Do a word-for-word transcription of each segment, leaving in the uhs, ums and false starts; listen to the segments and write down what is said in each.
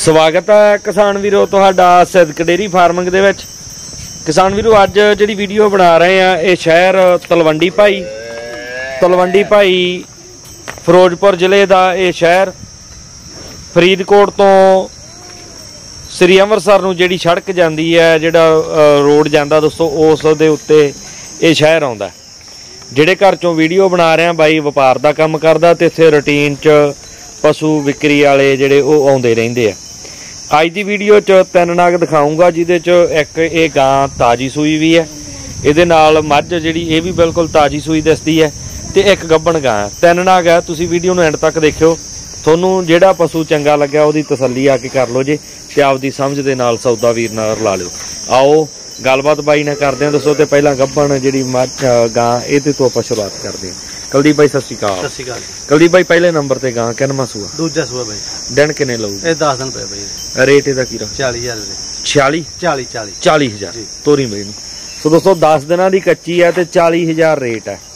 स्वागत है किसान वीरो तुहाडा सिद्दक डेयरी फार्मिंग दे विच। किसान वीरो अज जिहड़ी वीडियो बना रहे हैं ये शहर तलवंडी भाई तलवंडी भाई फिरोजपुर जिले का ये शहर फरीदकोट तो श्री अमृतसर नूं जिहड़ी सड़क जाती है जिहड़ा रोड जाता दोस्तों उस दे उत्ते ये शहर आउंदा। जिहड़े घर चों वीडियो बना रहे हैं बाई व्यापार का काम करदा ते इत्थे रूटीन च पशु विक्री वाले जिहड़े ओह आउंदे रहिंदे आ। अज की वीडियो च तीन नाग दिखाऊंगा जिहदे च एक ये गां ताजी सूई भी है, इहदे नाल मझ जिहड़ी ये भी बिल्कुल ताजी सूई दिसदी है ते एक गब्बन गां है। तीन नाग है, तुसीं वीडियो नूं एंड तक देखियो, तुहानूं जिहड़ा पशु चंगा लग्या उहदी तसल्ली आके कर लो जे ते आपदी समझ दे नाल सौदा वीर नाल रला लिओ। आओ गलबात बाई नाल करदे हां दोस्तों। ते पहलां गब्बन जिहड़ी मझ गां इहदे तो आपां शुरुआत करदे हां। कुलदीप भाई सत श्री अकाल। सत श्री अकाल। कुलदीप भाई पहले नंबर ते गां किन्नवां सूआ? दूजा सूआ भाई। दिन किन्ने लऊ? ये दस दिन पे भाई। रेट इहदा की रहा? चालीस हजार छियाली चालीस चालीस चालीस हजार तोरी भाई। सो दोस्तों दस दिनों की कच्ची है तो चालीस हजार रेट है।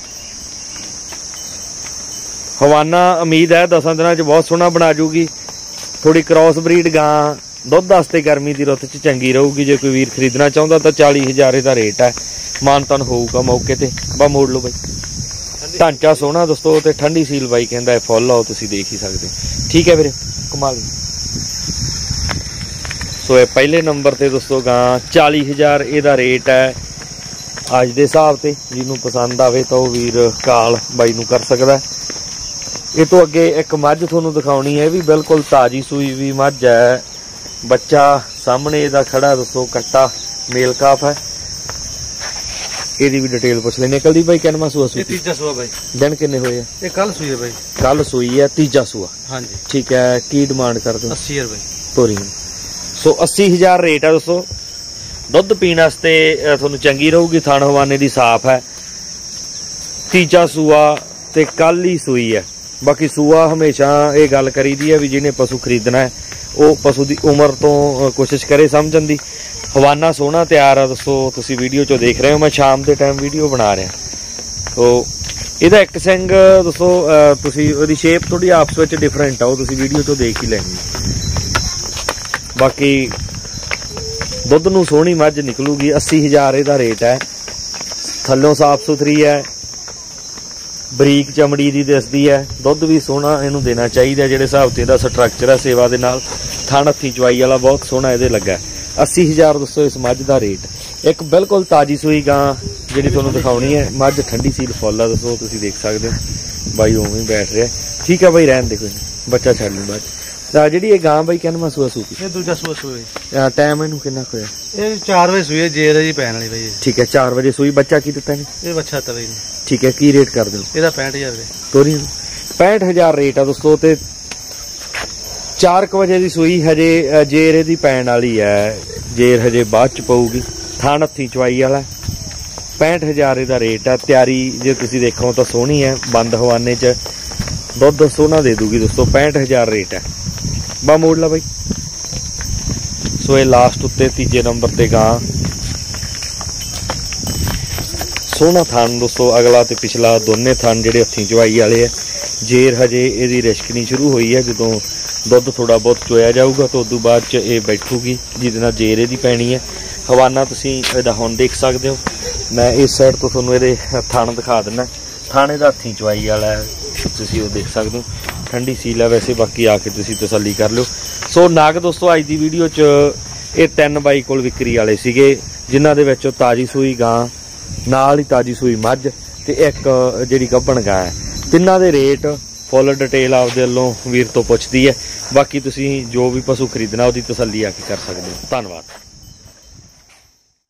हवाना उम्मीद है दस दिनों बहुत सोहना बना जूगी। थोड़ी क्रॉस ब्रीड गां दुध वास्ते गर्मी की रुत च चंगी रहूगी। जो कोई वीर खरीदना चाहता तो चालीस हजार का रेट है। मानतान होगा मौके ते बा मोड़ लो भाई। ढांचा सोहना दोस्तों ते ठंडी सील बाई कहंदा फुल आओ तुसीं देख ही सकते। ठीक है वीरे कमाल। सो ये पहले नंबर ते दोस्तों गां चालीस हजार इहदा रेट है अज दे हिसाब से। जिन्होंने पसंद आवे तो वीर काल बाई नूं कर सकदा। ये तो अगे एक मझ तुहानूं दिखाउणी है भी बिल्कुल ताजी सूई भी मझ है। बच्चा सामने इहदा खड़ा दोस्तों कट्टा मेल काफ है। ਇਹਦੀ भी डिटेल पूछ लेने। कुलदीप भाई किन्नवां सूआ? सूई तीजा सूआ भाई। दिन किन्ने होए? ये कल सूई है भाई। कल सूई है तीजा सूआ। हाँ जी ठीक है। की डिमांड कर दो? अस्सी हजार भाई तोरी। सो अस्सी हजार रेट है दोस्तों। दुध पीने वास्ते तुहानूं चंगी रहूगी। थान हवाने दी साफ है। तीजा सूआ ते कल ही सूई है। बाकी सूआ हमेशा ये गल करी दी है भी जिन्हें पशु खरीदना है वो पशु की उम्र तो कोशिश करे समझण दी। हवाना सोहना तैयार है दोस्तों। तुसीं वीडियो चो देख रहे हो मैं शाम के टाइम वीडियो बना रहा। तो इहदा एक सिंग दोस्तों तुसीं इहदी शेप थोड़ी आपस में डिफरेंट है, वो तुसीं वीडियो चो देख ही लेनी। बाकी दुध नूं सोहनी मझ निकलूगी। अस्सी हज़ार इहदा रेट है। थल्लों साफ सुथरी है, बरीक चमड़ी दी दिसदी है। दुध भी सोहना इहनूं देना चाहिए जिहड़े हिसाब ते इहदा स्ट्रक्चर है सेवा दे नाल। थण हत्थी चवाई वाला बहुत सोहना इहदे लगा। अस्सी हज़ार दोस्तों इस मझ का रेट। एक बिल्कुल ताजी सूई गां जिहड़ी तुहानूं दिखाउणी है। मझ ठंडी सील फुल है दोस्तों तुसीं देख सकते हो। बाई उवें ही बैठ रहा। ठीक है भाई रहन दे कोई नहीं, बच्चा छड्ड लूँ बाद। जिहड़ी ये गां बाई किन्नवां सूआ सूपी? ये दूजा सूआ सूई। टाइम इहनूं किन्ना होया? ये चार बजे सूई है जेर जी पैन वाली भाई। ठीक है चार बजे सूई। बच्चा की दिता ने? ये बच्चा था भाई। ठीक है की रेट कर दो? ਇਹਦਾ पैंठ हजार तोरी पैंठ हज़ार रेट है दोस्तों। ते चार क वजे की सूई हजे जेर इहदी पैण वाली है। जेर हजे बाद च पऊगी। थान हत्थी चवाई वाला। पैंठ हज़ार इहदा रेट है। तैयारी जे तुसीं देखो तो सोहनी है। बंद हवाने च दुध सोहना दे दूगी दोस्तों। पैंठ हज़ार रेट है। बा मोड़ ला भाई। सो ये लास्ट उत्ते तीजे नंबर ते गां सोहना थान दोस्तों। अगला ते पिछला दोने थान जिहड़े हत्थी चवाई वाले है। जेर हजे इहदी रिश्कनी शुरू हुई है। जदों दुध थोड़ा बहुत चोया जाऊगा तो उदों बाद च ये बैठूगी जिहदे नाल जेर इहदी पैनी है। हवाना तुसीं इहदा हुण देख सकते हो। मैं इस साइड तो तुहानूं इहदे थान दिखा दिना। थान इहदा हत्थी चवाई वाला है, तुसीं वो देख सकते हो। ठंडी सील है वैसे, बाकी आके तुसीं तसल्ली कर लिओ। सो नाग दोस्तों अज की वीडियो च ये तीन बाई कोल विक्री वाले सीगे जिन्हां दे विचों ताजी सूई गां नाल ही ताजी सूई मझ ते एक जिहड़ी गब्बन गां है। तिन्हां दे रेट फुल डिटेल आपदे वल्लों वीर तो पुछदी है। बाकी तुसीं जो भी पशु खरीदना उसकी तसल्ली आके कर सकते हो। धन्नवाद।